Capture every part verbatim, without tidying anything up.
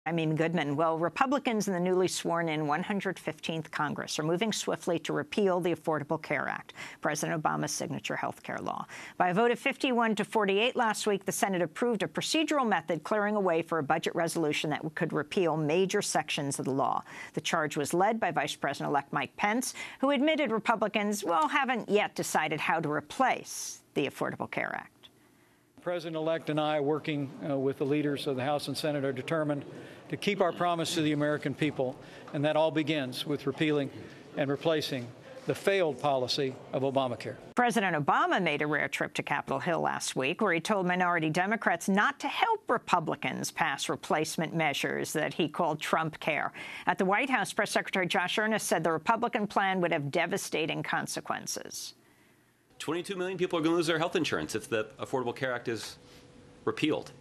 I mean, Goodman. Well, Republicans in the newly sworn-in one hundred fifteenth Congress are moving swiftly to repeal the Affordable Care Act, President Obama's signature health care law. By a vote of fifty-one to forty-eight last week, the Senate approved a procedural method clearing a way for a budget resolution that could repeal major sections of the law. The charge was led by Vice President-elect Mike Pence, who admitted Republicans, well, haven't yet decided how to replace the Affordable Care Act. The President-elect and I, working uh, with the leaders of the House and Senate, are determined to keep our promise to the American people, and that all begins with repealing and replacing the failed policy of Obamacare. President Obama made a rare trip to Capitol Hill last week, where he told minority Democrats not to help Republicans pass replacement measures that he called Trump Care. At the White House, Press Secretary Josh Earnest said the Republican plan would have devastating consequences. twenty-two million people are going to lose their health insurance if the Affordable Care Act is repealed.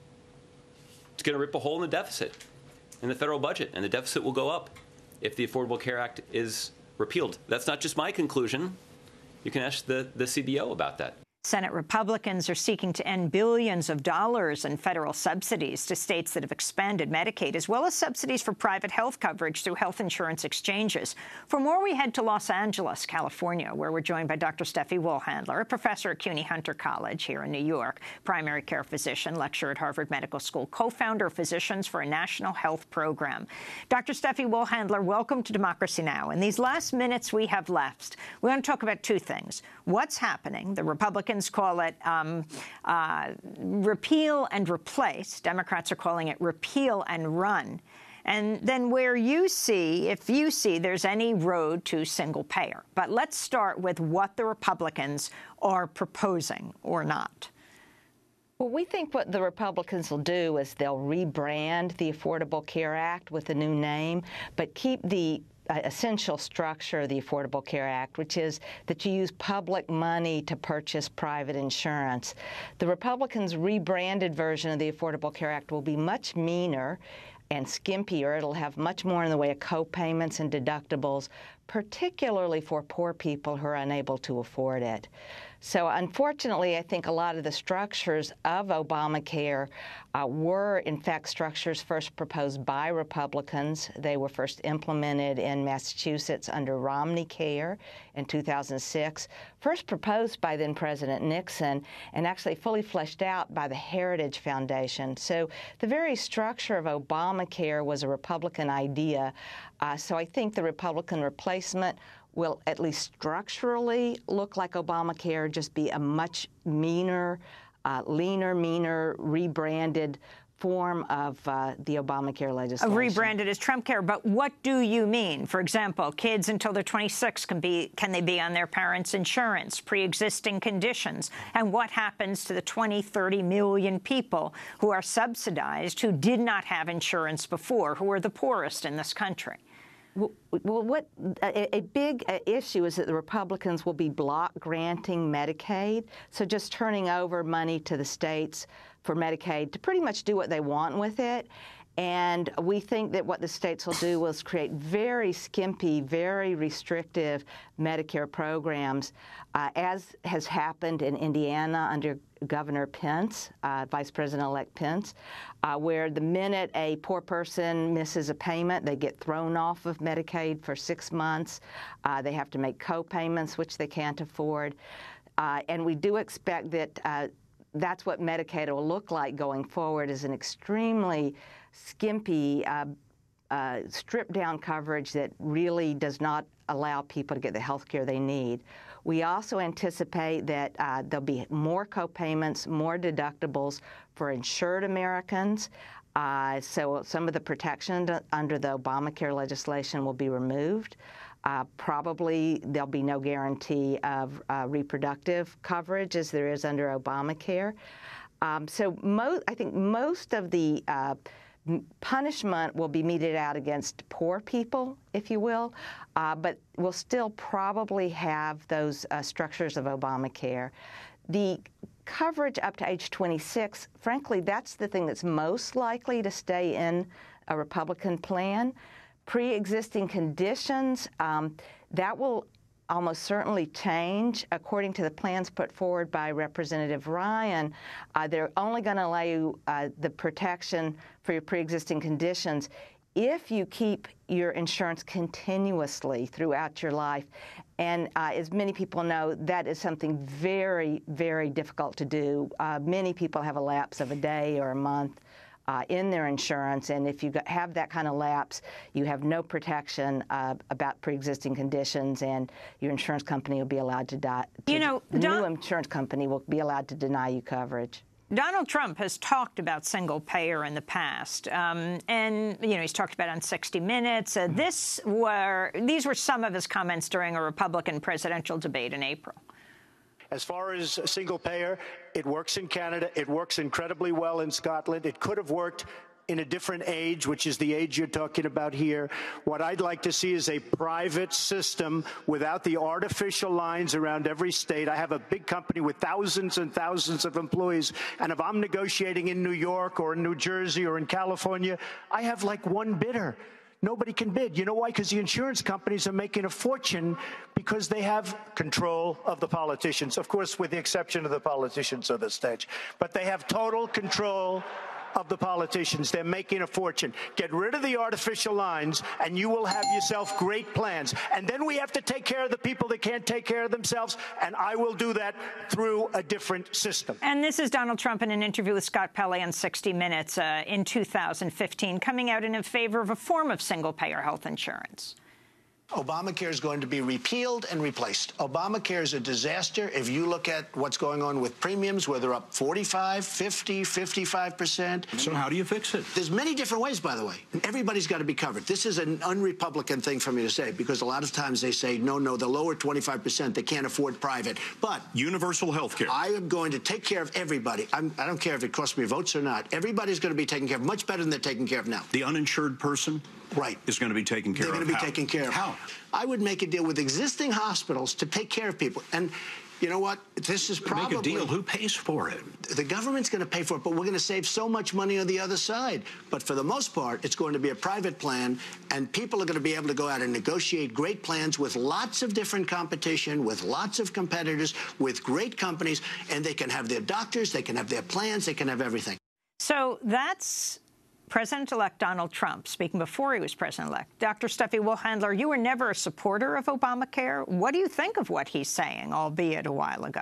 It's going to rip a hole in the deficit in the federal budget, and the deficit will go up if the Affordable Care Act is repealed. That's not just my conclusion. You can ask the, the C B O about that. Senate Republicans are seeking to end billions of dollars in federal subsidies to states that have expanded Medicaid, as well as subsidies for private health coverage through health insurance exchanges. For more, we head to Los Angeles, California, where we're joined by Doctor Steffi Wohlhandler, a professor at CUNY Hunter College here in New York, primary care physician, lecturer at Harvard Medical School, co-founder of Physicians for a National Health Program. Doctor Steffi Wohlhandler, welcome to Democracy Now! In these last minutes we have left, we want to talk about two things. What's happening? The Republicans call it um, uh, repeal and replace. Democrats are calling it repeal and run. And then where you see, if you see there's any road to single payer. But let's start with what the Republicans are proposing or not. Well, we think what the Republicans will do is they'll rebrand the Affordable Care Act with a new name, but keep the Uh, essential structure of the Affordable Care Act, which is that you use public money to purchase private insurance. The Republicans' rebranded version of the Affordable Care Act will be much meaner and skimpier. It'll have much more in the way of co-payments and deductibles, particularly for poor people who are unable to afford it. So unfortunately, I think a lot of the structures of Obamacare uh, were, in fact, structures first proposed by Republicans. They were first implemented in Massachusetts under Romney Care in two thousand six, first proposed by then-President Nixon, and actually fully fleshed out by the Heritage Foundation. So the very structure of Obamacare was a Republican idea. Uh, so I think the Republican replacement will at least structurally look like Obamacare, just be a much meaner, uh, leaner, meaner, rebranded form of uh, the Obamacare legislation. Rebranded as Trump Care, but what do you mean? For example, kids until they're twenty-six, can be can they be on their parents' insurance, pre-existing conditions? And what happens to the twenty, thirty million people who are subsidized, who did not have insurance before, who are the poorest in this country? Well, what a, a big issue is that the Republicans will be block granting Medicaid, so just turning over money to the states for Medicaid to pretty much do what they want with it. And we think that what the states will do is create very skimpy, very restrictive Medicare programs, uh, as has happened in Indiana under Governor Pence, uh, Vice President-elect Pence, uh, where the minute a poor person misses a payment, they get thrown off of Medicaid for six months. Uh, they have to make co-payments, which they can't afford. Uh, and we do expect that uh, that's what Medicaid will look like going forward, is an extremely skimpy, uh, uh, stripped-down coverage that really does not allow people to get the health care they need. We also anticipate that uh, there'll be more co-payments, more deductibles for insured Americans. Uh, so some of the protection under the Obamacare legislation will be removed. Uh, probably there'll be no guarantee of uh, reproductive coverage as there is under Obamacare. Um, so mo I think most of the uh, punishment will be meted out against poor people, if you will, uh, but we'll still probably have those uh, structures of Obamacare. The coverage up to age twenty-six, frankly, that's the thing that's most likely to stay in a Republican plan. Pre-existing conditions, um, that will almost certainly change. According to the plans put forward by Representative Ryan, uh, they're only going to allow you uh, the protection for your pre-existing conditions if you keep your insurance continuously throughout your life. And uh, as many people know, that is something very, very difficult to do. Uh, many people have a lapse of a day or a month uh, in their insurance, and if you have that kind of lapse, you have no protection uh, about pre-existing conditions, and your insurance company will be allowed to die. To, you know, the Don- new insurance company will be allowed to deny you coverage. Donald Trump has talked about single payer in the past, um, and you know he's talked about it on sixty minutes. Uh, this were these were some of his comments during a Republican presidential debate in April. As far as single payer, it works in Canada. It works incredibly well in Scotland. It could have worked in a different age, which is the age you're talking about here. What I'd like to see is a private system without the artificial lines around every state. I have a big company with thousands and thousands of employees, and if I'm negotiating in New York or in New Jersey or in California, I have like one bidder. Nobody can bid. You know why? Because the insurance companies are making a fortune because they have control of the politicians, of course, with the exception of the politicians of the stage. But they have total control of the politicians. They're making a fortune. Get rid of the artificial lines, and you will have yourself great plans. And then we have to take care of the people that can't take care of themselves, and I will do that through a different system. And this is Donald Trump in an interview with Scott Pelley on sixty minutes uh, in two thousand fifteen, coming out in favor of a form of single-payer health insurance. Obamacare is going to be repealed and replaced. Obamacare is a disaster. If you look at what's going on with premiums, where they're up forty-five, fifty, fifty-five percent. So how do you fix it? There's many different ways, by the way. Everybody's got to be covered. This is an un-Republican thing for me to say, because a lot of times they say, no, no, the lower twenty-five percent, they can't afford private. But universal health care. I am going to take care of everybody. I'm, I don't care if it costs me votes or not. Everybody's going to be taken care of much better than they're taken care of now. The uninsured person right. is going to be taken care they're of. They're going to be How? taken care of. How? I would make a deal with existing hospitals to take care of people. And you know what? This is probably... Make a deal. Who pays for it? The government's going to pay for it, but we're going to save so much money on the other side. But for the most part, it's going to be a private plan, and people are going to be able to go out and negotiate great plans with lots of different competition, with lots of competitors, with great companies, and they can have their doctors, they can have their plans, they can have everything. So that's President-elect Donald Trump speaking before he was president-elect. Doctor Steffi Wohlhandler, you were never a supporter of Obamacare. What do you think of what he's saying, albeit a while ago?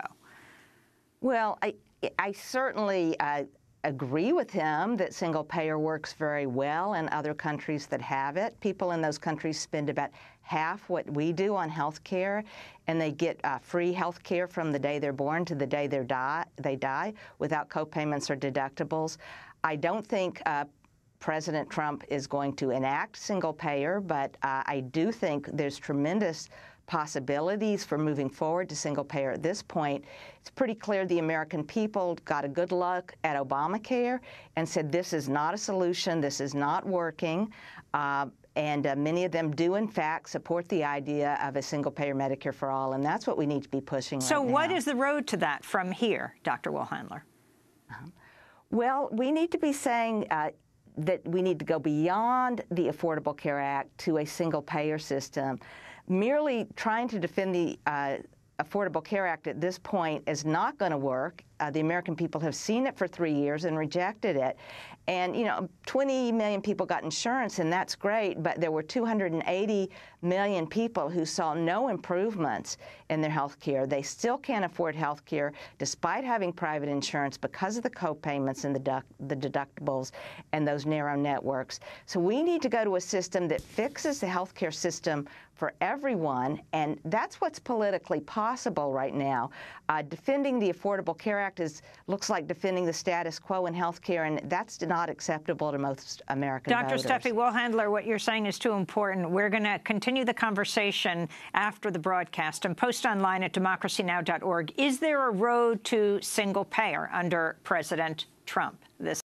Well, I, I certainly uh, agree with him that single-payer works very well in other countries that have it. People in those countries spend about half what we do on health care, and they get uh, free health care from the day they're born to the day they're die, they die without co-payments or deductibles. I don't think uh, President Trump is going to enact single-payer, but uh, I do think there's tremendous possibilities for moving forward to single-payer at this point. It's pretty clear the American people got a good look at Obamacare and said this is not a solution, this is not working, uh, and uh, many of them do, in fact, support the idea of a single-payer Medicare for all, and that's what we need to be pushing so right now. So what is the road to that from here, Doctor Wohlhandler? Uh-huh. Well, we need to be saying uh, that we need to go beyond the Affordable Care Act to a single-payer system. Merely trying to defend the uh, Affordable Care Act at this point is not going to work. Uh, the American people have seen it for three years and rejected it. And, you know, twenty million people got insurance, and that's great, but there were two hundred eighty million people who saw no improvements in their health care. They still can't afford health care despite having private insurance because of the co-payments and the, duct the deductibles and those narrow networks. So we need to go to a system that fixes the health care system for everyone, and that's what's politically possible right now. Uh, defending the Affordable Care Act is, looks like defending the status quo in health care, and that's not acceptable to most American Doctor voters. Steffi Wohlhandler, what you're saying is too important. We're going to continue the conversation after the broadcast and post online at democracy now dot org. Is there a road to single payer under President Trump? This